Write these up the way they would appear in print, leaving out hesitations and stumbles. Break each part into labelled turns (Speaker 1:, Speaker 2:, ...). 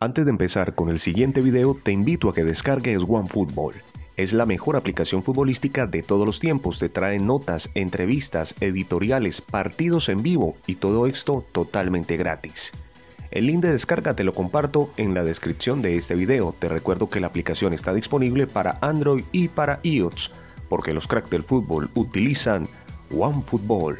Speaker 1: Antes de empezar con el siguiente video, te invito a que descargues OneFootball. Es la mejor aplicación futbolística de todos los tiempos. Te trae notas, entrevistas, editoriales, partidos en vivo y todo esto totalmente gratis. El link de descarga te lo comparto en la descripción de este video. Te recuerdo que la aplicación está disponible para Android y para iOS, porque los cracks del fútbol utilizan OneFootball.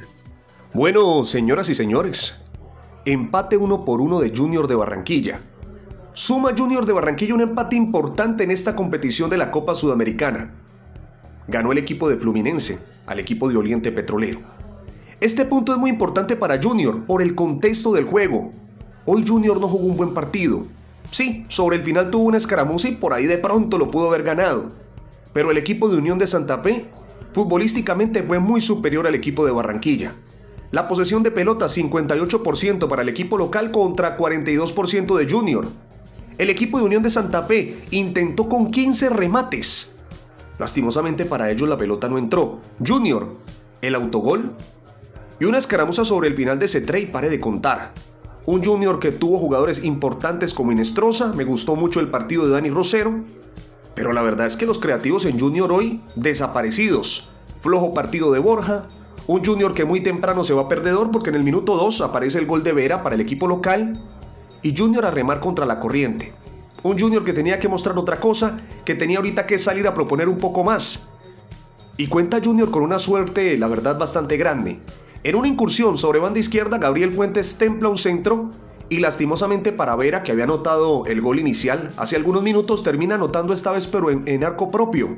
Speaker 1: Bueno, señoras y señores, empate 1-1 de Junior de Barranquilla. Suma Junior de Barranquilla un empate importante en esta competición de la Copa Sudamericana. Ganó el equipo de Fluminense al equipo de Oriente Petrolero. Este punto es muy importante para Junior por el contexto del juego. Hoy Junior no jugó un buen partido. Sí, sobre el final tuvo una escaramuza y por ahí de pronto lo pudo haber ganado. Pero el equipo de Unión de Santa Fe futbolísticamente fue muy superior al equipo de Barranquilla. La posesión de pelota 58% para el equipo local contra 42% de Junior. El equipo de Unión de Santa Fe intentó con 15 remates. Lastimosamente para ellos la pelota no entró. Junior, el autogol y una escaramuza sobre el final de Cetré y pare de contar. Un Junior que tuvo jugadores importantes como Inestrosa. Me gustó mucho el partido de Dani Rosero. Pero la verdad es que los creativos en Junior hoy desaparecidos. Flojo partido de Borja. Un Junior que muy temprano se va perdedor porque en el minuto 2 aparece el gol de Vera para el equipo local. Y Junior a remar contra la corriente. Un Junior que tenía que mostrar otra cosa, que tenía ahorita que salir a proponer un poco más. Y cuenta Junior con una suerte, la verdad, bastante grande. En una incursión sobre banda izquierda, Gabriel Fuentes templa un centro y lastimosamente para Vera, que había anotado el gol inicial hace algunos minutos, termina anotando esta vez pero en arco propio.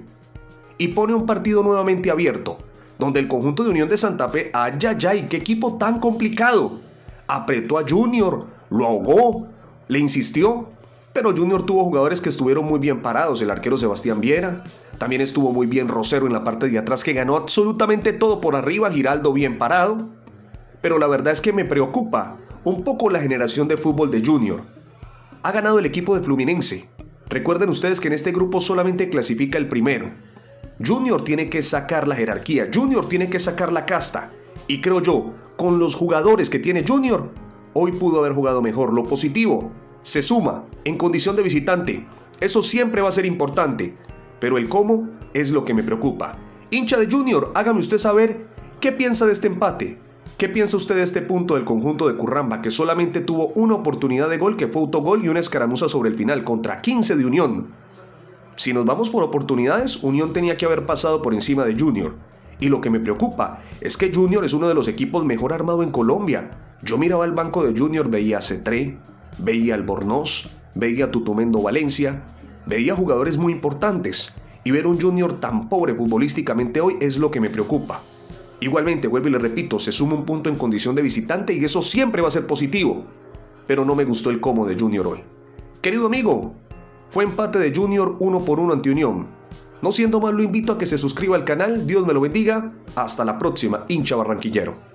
Speaker 1: Y pone un partido nuevamente abierto, donde el conjunto de Unión de Santa Fe, ay, qué equipo tan complicado. Apretó a Junior, lo ahogó, le insistió, pero Junior tuvo jugadores que estuvieron muy bien parados. El arquero Sebastián Viera, también estuvo muy bien Rosero en la parte de atrás, que ganó absolutamente todo por arriba, Giraldo bien parado. Pero la verdad es que me preocupa un poco la generación de fútbol de Junior. Ha ganado el equipo de Fluminense. Recuerden ustedes que en este grupo solamente clasifica el primero. Junior tiene que sacar la jerarquía, Junior tiene que sacar la casta. Y creo yo, con los jugadores que tiene Junior, hoy pudo haber jugado mejor. Lo positivo se suma en condición de visitante. Eso siempre va a ser importante. Pero el cómo es lo que me preocupa. Hincha de Junior, hágame usted saber qué piensa de este empate. ¿Qué piensa usted de este punto del conjunto de Curramba, que solamente tuvo una oportunidad de gol, que fue autogol, y una escaramuza sobre el final contra 15 de Unión? Si nos vamos por oportunidades, Unión tenía que haber pasado por encima de Junior. Y lo que me preocupa es que Junior es uno de los equipos mejor armado en Colombia. Yo miraba el banco de Junior, veía a Cetré, veía a Albornoz, veía a Tutumendo Valencia, veía jugadores muy importantes. Y ver un Junior tan pobre futbolísticamente hoy es lo que me preocupa. Igualmente, vuelvo y le repito, se suma un punto en condición de visitante y eso siempre va a ser positivo. Pero no me gustó el cómo de Junior hoy. Querido amigo, fue empate de Junior 1-1 ante Unión. No siendo más, lo invito a que se suscriba al canal. Dios me lo bendiga. Hasta la próxima, hincha barranquillero.